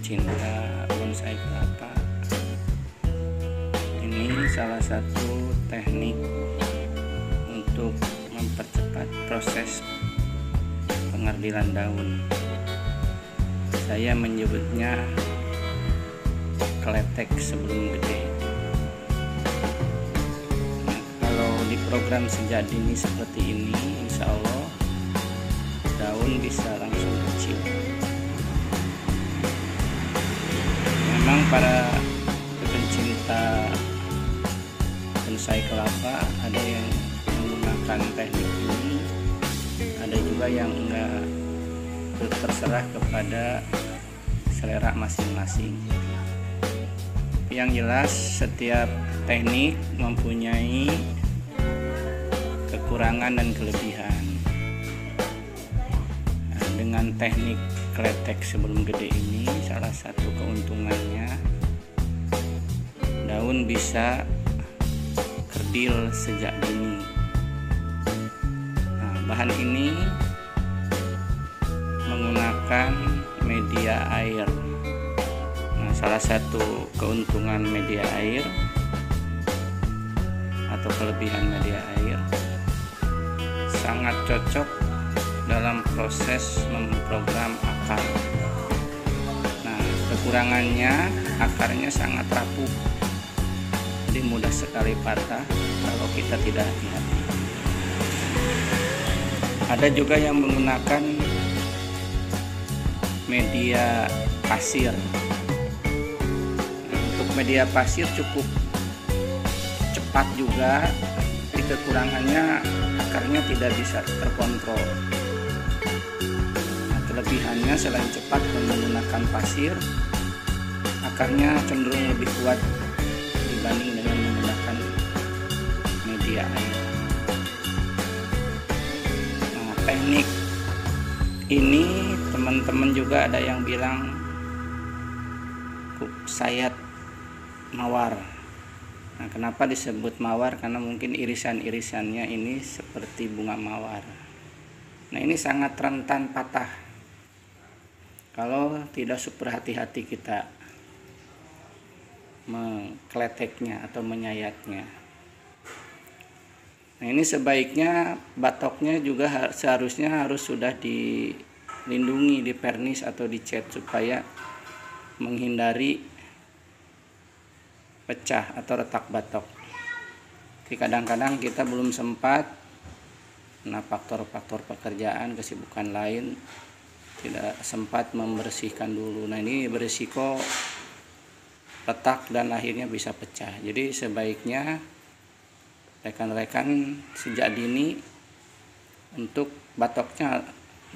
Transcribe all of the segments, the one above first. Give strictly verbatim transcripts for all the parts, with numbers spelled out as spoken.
pecinta bonsai kelapa, ini salah satu teknik untuk mempercepat proses pengerdilan daun. Saya menyebutnya kletek sebelum gede. Nah, kalau di program sejak dini seperti ini, insya Allah daun bisa langsung kecil. Memang para pencinta bonsai kelapa ada yang menggunakan teknik ini, ada juga yang enggak, terserah kepada selera masing-masing. Yang jelas setiap teknik mempunyai kekurangan dan kelebihan. Nah, dengan teknik kletek sebelum gede ini, salah satu keuntungannya daun bisa kerdil sejak dini. Nah, bahan ini menggunakan media air. Nah, salah satu keuntungan media air atau kelebihan media air, sangat cocok dalam proses memprogram akar. Nah, kekurangannya akarnya sangat rapuh, jadi mudah sekali patah kalau kita tidak hati-hati. Ada juga yang menggunakan media pasir. Nah, untuk media pasir cukup cepat juga, tapi kekurangannya akarnya tidak bisa terkontrol. Nah, kelebihannya selain cepat menggunakan pasir, akarnya cenderung lebih kuat dibanding dengan menggunakan media air. Nah, teknik ini teman-teman juga ada yang bilang sayat mawar. Nah, kenapa disebut mawar? Karena mungkin irisan-irisannya ini seperti bunga mawar. Nah, ini sangat rentan patah kalau tidak super hati-hati kita mengkleteknya atau menyayatnya. Nah, ini sebaiknya batoknya juga seharusnya harus sudah dilindungi, dipernis atau dicat supaya menghindari pecah atau retak batok. Jadi kadang-kadang kita belum sempat, nah faktor-faktor pekerjaan, kesibukan lain, tidak sempat membersihkan dulu. Nah, ini berisiko retak dan akhirnya bisa pecah. Jadi sebaiknya rekan-rekan sejak dini untuk batoknya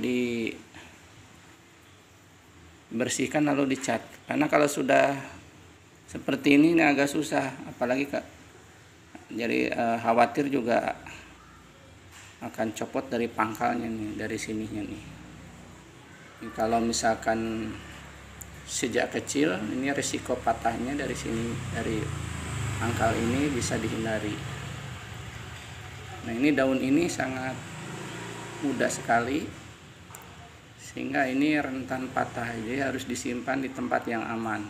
dibersihkan lalu dicat. Karena kalau sudah seperti ini, ini agak susah, apalagi Kak. Jadi eh, khawatir juga akan copot dari pangkalnya nih, dari sininya nih. Ini kalau misalkan sejak kecil, ini risiko patahnya dari sini, dari pangkal ini bisa dihindari. Nah, ini daun ini sangat mudah sekali, sehingga ini rentan patah, jadi harus disimpan di tempat yang aman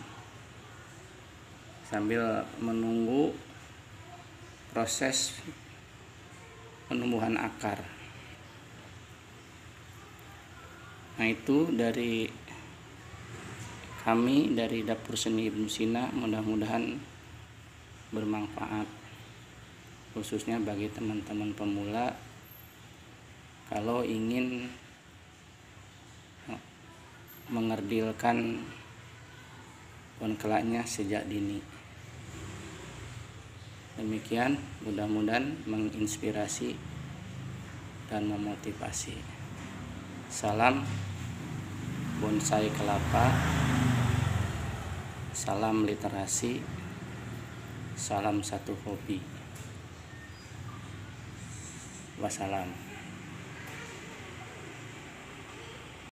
sambil menunggu proses penumbuhan akar. Nah, itu dari kami dari Dapur Seni Ibnu Sina, mudah-mudahan bermanfaat, khususnya bagi teman-teman pemula kalau ingin mengerdilkan pohon kelaknya sejak dini. Demikian, mudah-mudahan menginspirasi dan memotivasi. Salam bonsai kelapa, salam literasi, salam satu hobi. Wassalam.